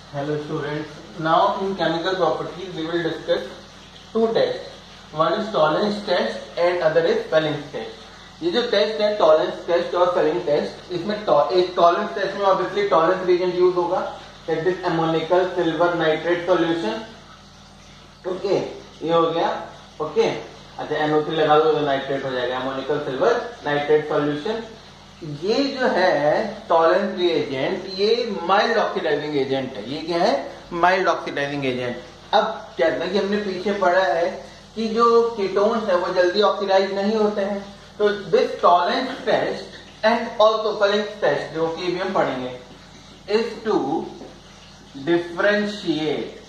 Hello students. Now in chemical properties we will discuss two tests. One is tolerance test and other is Felling's test. ये जो test है tolerance test और Fehling test, इसमें एक tolerance test में obviously tolerance reagent use होगा, that is ammoniacal silver nitrate solution. Okay, ये हो गया. ओके, अच्छा NO3 लगा दो तो नाइट्रेट हो जाएगा, अमोनिकल सिल्वर नाइट्रेट सॉल्यूशन. ये जो है टॉलरेंस रिएजेंट ये माइल्ड ऑक्सीडाइजिंग एजेंट है. ये क्या है? Mild oxidising agent. अब जैसा कि हमने पीछे पढ़ा है कि जो कीटोन्स है वो जल्दी ऑक्सीडाइज नहीं होते हैं, तो this tolerance test and also Fehling's test जो कि भी हम पढ़ेंगे is to differentiate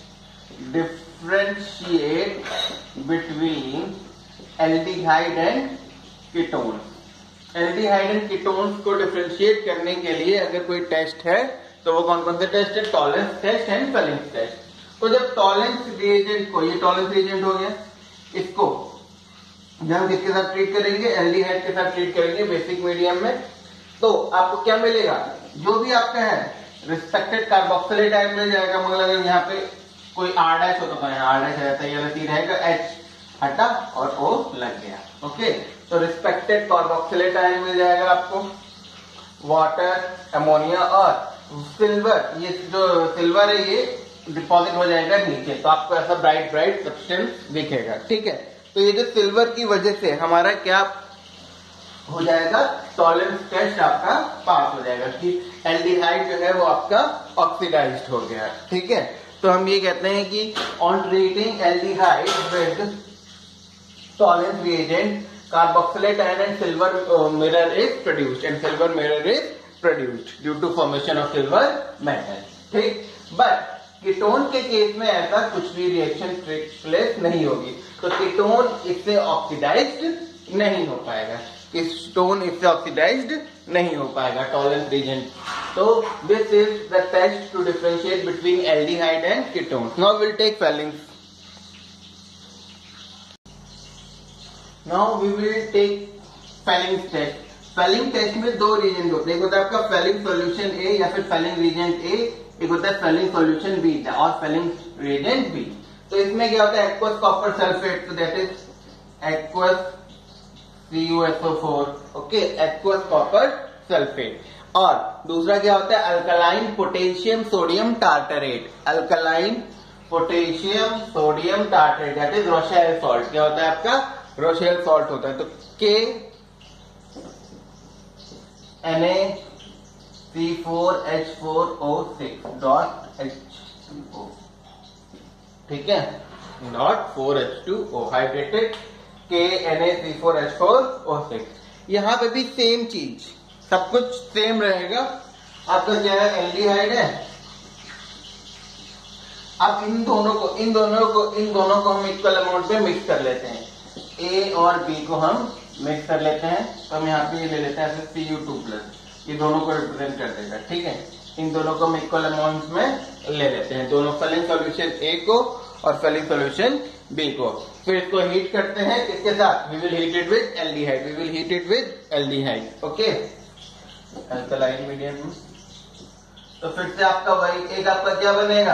between aldehyde and ketones. Aldehyde and ketones को डिफरेंशिएट करने के लिए अगर कोई टेस्ट है तो वो कौन कौन से टेस्ट है? Tolerance test and Fehling's test. तो जब टॉलरेंस रिएजेंट को, ये टॉलरेंस रिएजेंट हो गया, इसको जब हम किसके साथ ट्रीट करेंगे? एल्डिहाइड के साथ ट्रीट करेंगे बेसिक मीडियम में, तो आपको क्या मिलेगा? जो भी आपका है रिस्पेक्टेड कार्बोक्सिलेट आयन मिल जाएगा. मतलब अगर यहाँ पे कोई R' हो तो R' रहता है, ये वाला तीर रहेगा, H हटा और O लग गया. ओके, तो रिस्पेक्टेड कार्बोक्सिलेट आयन मिल जाएगा आपको, वाटर, अमोनिया और सिल्वर. ये जो सिल्वर है ये डिपॉजिट हो जाएगा नीचे, तो आपको ऐसा ब्राइट ब्राइट सब्सटेंस दिखेगा. ठीक है, तो ये जो सिल्वर की वजह से हमारा क्या हो जाएगा? टॉलरेंस टेस्ट आपका पास हो जाएगा कि एल्डिहाइड जो है वो आपका ऑक्सीडाइज्ड हो गया. ठीक है, तो हम ये कहते हैं कि on treating aldehyde with tolerance reagent carboxylate ion and silver mirror is produced and silver mirror is produced due to formation of silver metal. ठीक, बट कीटोन के केस में ऐसा कुछ भी रिएक्शन टेक प्लेस नहीं होगी, तो कीटोन इससे ऑक्सीडाइज्ड नहीं हो पाएगा. कीटोन इससे ऑक्सीडाइज्ड नहीं हो पाएगा टॉलरेंस रिएजेंट. तो this is the test to differentiate between aldehyde and ketone. Now will take Fehling's. Now we will take Felling's test. Felling test में दो रिएजेंट होते हैं, एक होता है आपका फेलिंग सॉल्यूशन ए या फिर फेलिंग रिएजेंट ए, एक होता है फेलिंग सॉल्यूशन बी और फेलिंग रिएजेंट बी. तो इसमें क्या होता है? एक्वस कॉपर सल्फेट, तो that is aqueous CuSO4. Okay, aqueous copper sulphate. और दूसरा क्या होता है? Alkaline potassium sodium tartrate. Alkaline potassium sodium tartrate that is Rochelle salt. क्या होता है आपका? रोशेल सॉल्ट होता है. तो KNaCl4H4O6.H2O. ठीक है, .4H2O हाइड्रेटेड KNaC4H4O6. यहां पे भी सेम चीज, सब कुछ सेम रहेगा. आपका क्या है? एल्डिहाइड है. अब इन दोनों को हम इक्वल अमाउंट में मिक्स कर लेते हैं. ए और बी को हम मिक्स कर लेते हैं, तो हम यहाँ पे ये ले लेते हैं Cu2+. ये दोनों को रिप्रेजेंट कर देगा. ठीक है, इन दोनों को हम इक्वल अमाउंट में ले लेते हैं, दोनों फेलिंग सॉल्यूशन ए को और फेलिंग सॉल्यूशन बी को. फिर इसको हीट करते हैं किसके साथ? We will heat it with aldehyde. Okay, alkaline medium. तो फिर से आपका वही एक आपका क्या बनेगा?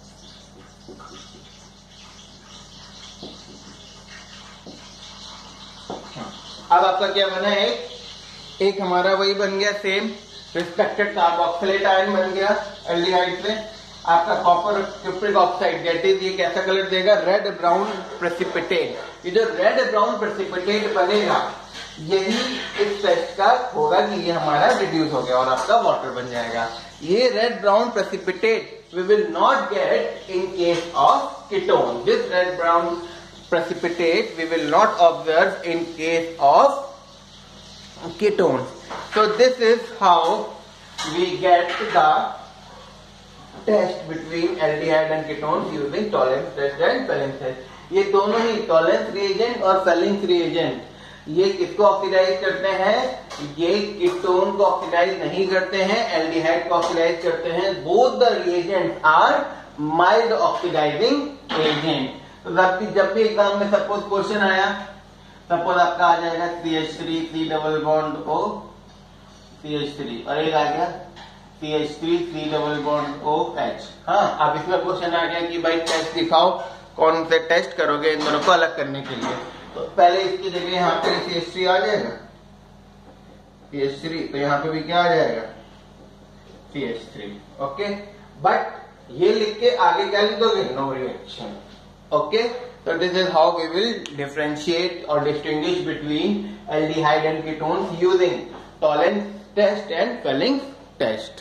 अब आपका क्या बना है? एक हमारा वही बन गया सेम रिस्पेक्टेड कार्बोक्सिलेट आयन बन गया एल्डिहाइड से. आपका copper cupric oxide that is, ये कैसा कलर देगा? Red brown precipitate. ये जो रेड ब्राउन प्रेसिपिटेट बनेगा यही इस टेस्ट का होगा कि ये हमारा रिड्यूस हो गया और आपका वाटर बन जाएगा. ये red brown precipitate we will not get in case of ketone. This red brown precipitate we will not observe in case of ketones. So this is how we get the test between aldehyde and ketones using tolerance test and Felling's test. ये दोनों ही tolerance reagent और Fehling's reagent ये किसको oxidise करते हैं? ये ketone को ऑक्सीडाइज नहीं करते हैं, एल्डिहाइड को ऑक्सीडाइज करते हैं. Both the reagent are mild oxidising agent. तो जब भी एग्जाम में सपोज क्वेश्चन आया, सपोज आपका आ जाएगा CH3 C double bond O CH3 और एक आ गया CH3 3 डबल बॉन्ड OH। हाँ, अब इसमें क्वेश्चन आ गया कि भाई टेस्ट दिखाओ, कौन से टेस्ट करोगे इन दोनों को अलग करने के लिए। तो पहले इसकी जगह यहाँ पे CH3 आ जाएगा, CH3, तो यहाँ पे भी क्या आ जाएगा, CH3। ओके, बट ये लिख के आगे क्या लिख दोगे, no reaction. Okay, so this is how we will differentiate or distinguish between aldehyde and ketones using Tollens test and Fellings test.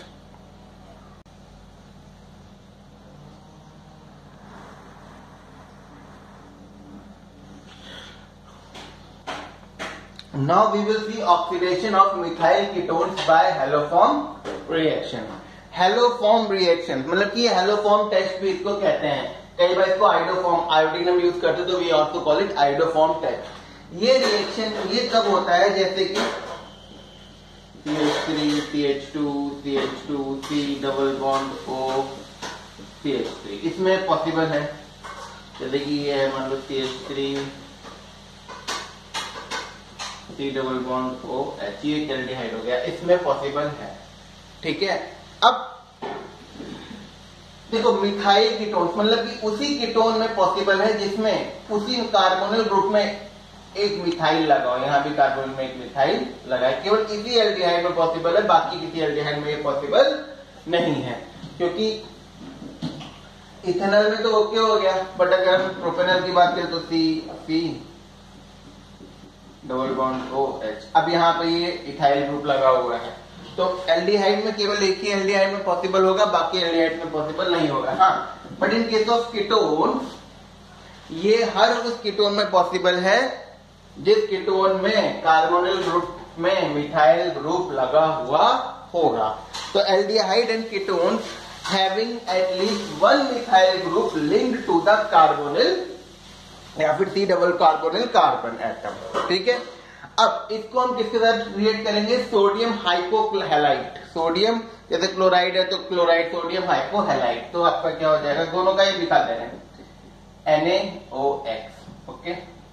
Now we will see oxidation of methyl ketones by haloform reaction. Haloform reaction मतलब कि haloform test भी इसको कहते हैं, कई बार इसको iodoform, iodine हम use करते तो we also call it iodoform test. ये रिएक्शन ये कब होता है, जैसे कि CH3 CH2 CH2 C double bond O CH3, इसमें पॉसिबल है। जैसे कि ये है मान लो CH3 C double bond OH, ये एल्डिहाइड हो गया, इसमें पॉसिबल है। ठीक है, अब देखो मिथाइल कीटोन्स मतलब कि उसी कीटोन में पॉसिबल है जिसमें उसी कार्बोनिल ग्रुप में एक मिथाइल लगा हो, यहाँ भी कार्बोनिल में एक मिथाइल लगा है, केवल इसी एल्डिहाइड में पॉसिबल है, बाकी किसी एल्डिहाइड में ये पॉसिबल नहीं है। क्योंकि इथेनॉल में तो ओके हो गया, बट अगर हम प्रोपेनॉल की बात करें तो C डबल बॉन्ड OH, अब यहाँ पे ये इथाइल ग्रुप लगा हुआ है, तो एल्डिहाइड में केवल एक ही एल्डिहाइड में पॉसिबल होगा, बाकी एल्डिहाइड में पॉसिबल नहीं होगा। हाँ, but in case of ketone ये हर उस कीटोन में पॉसिबल है जिस कीटोन में कार्बोनिल ग्रुप में मिथाइल ग्रुप लगा हुआ होगा। तो aldehyde and ketone having at least one methyl group linked to the carbonyl या फिर C double carbonyl carbon atom. ठीक है, अब इसको हम किसके साथ रिएक्ट करेंगे, सोडियम हाइपोहैलाइड। सोडियम जैसे क्लोराइड है तो क्लोराइड सोडियम हाइपोहैलाइड, तो आपका क्या हो जाएगा, दोनों का ही दिखा दे रहे हैं NaOH। ओके,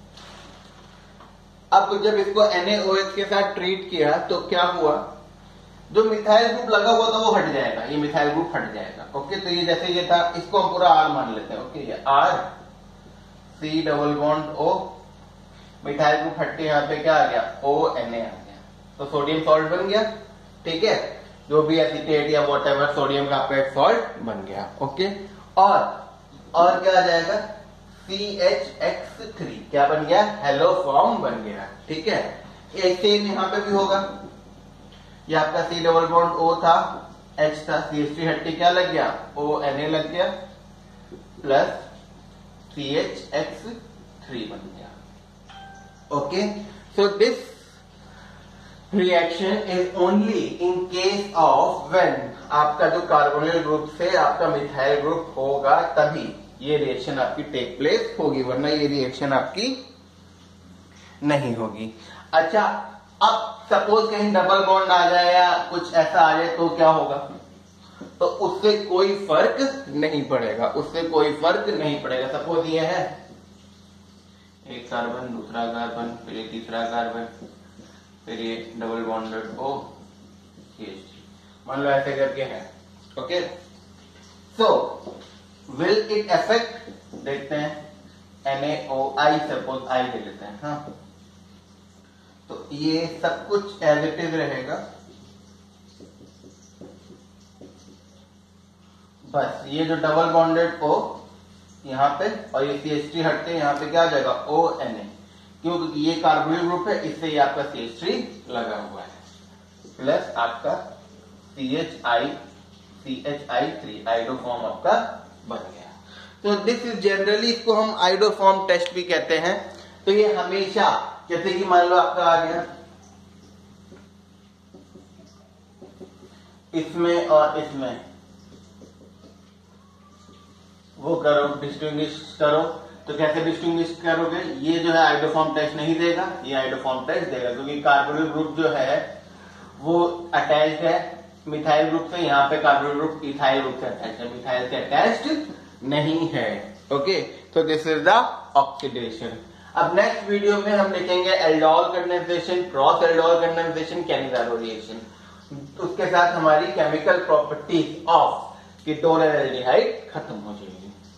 अब जब इसको NaOH के साथ ट्रीट किया तो क्या हुआ, जो मिथाइल ग्रुप लगा हुआ था वो हट जाएगा, ये मिथाइल ग्रुप हट जाएगा। ओके, तो ये जैसे ये था, इसको हम पूरा R मान लेते हैं। ओके, ये R C double bond O, methyl group हट के यहाँ पे क्या आ गया, ONa आ गया, तो सोडियम सॉल्ट बन गया। ठीक है, जो भी एसिटेट या व्हाटएवर सोडियम का आपका एक सॉल्ट बन गया। ओके, और क्या आ जाएगा, CHX3 क्या बन गया, हेलोफॉर्म बन गया। ठीक है, एक सेम यहाँ पे भी होगा, ये आपका C डबल बॉन्ड O था, H था, CH3 हट के क्या लग गया, ONa लग गया, प्लस CHX3 बन गया। Okay, so this reaction is only in case of when आपका जो कार्बोनिल ग्रुप से आपका मिथाइल ग्रुप होगा तभी ये रिएक्शन आपकी टेक प्लेस होगी, वरना ये रिएक्शन आपकी नहीं होगी। अच्छा, अब सपोज कहीं डबल बॉन्ड आ जाए या कुछ ऐसा आ जाए तो क्या होगा, तो उससे कोई फर्क नहीं पड़ेगा, उससे कोई फर्क नहीं पड़ेगा। सपोज ये है एक कार्बन, दूसरा कार्बन, फिर ये तीसरा कार्बन, फिर ये डबल बॉन्डेड O CH3, मान लो ऐसे करके है। Okay, so will it affect, देखते हैं NaOI, सपोज I ले लेते हैं। हाँ, तो ये सब कुछ एज इट इज रहेगा, बस ये जो डबल बॉन्डेड O यहाँ पे और ये CH3 हटते हैं, यहाँ पे क्या आ जाएगा, ONa, क्योंकि ये कार्बोनिल ग्रुप है, इससे ये आपका CH3 लगा हुआ है, प्लस आपका CHI3 आइडोफॉर्म आपका बन गया। तो दिस इज जनरली, इसको हम आइडोफॉर्म टेस्ट भी कहते हैं। तो ये हमेशा, जैसे कि मान लो आपका आ गया इसमें और इसमें, वो करो, डिस्टिंग्विश करो, तो कैसे डिस्टिंग्विश करोगे, ये जो है आइडोफॉर्म टेस्ट नहीं देगा, ये आइडोफॉर्म टेस्ट देगा, क्योंकि कार्बोनिल ग्रुप जो है वो अटैच्ड है मिथाइल ग्रुप से, यहाँ पे कार्बोनिल ग्रुप इथाइल ग्रुप से अटैच्ड है, मिथाइल से अटैच्ड नहीं है। ओके, तो दिस इज द ऑक्सीडेशन। अब नेक्स्ट वीडियो में हम देखेंगे aldol condensation, cross aldol condensation, Cannizzaro reaction. उसके साथ हमारी chemical properties of ketone and aldehyde खत्म हो जाएगी।